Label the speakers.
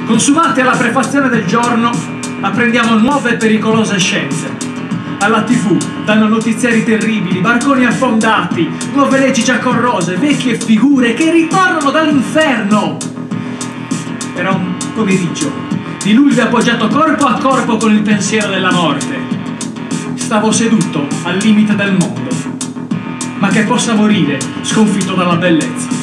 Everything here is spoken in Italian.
Speaker 1: Consumate alla prefazione del giorno, apprendiamo nuove e pericolose scienze. Alla TV danno notiziari terribili, barconi affondati, nuove leggi già corrose, vecchie figure che ritornano dall'inferno. Era un pomeriggio di luglio appoggiato corpo a corpo con il pensiero della morte. Stavo seduto al limite del mondo, ma che possa morire sconfitto dalla bellezza.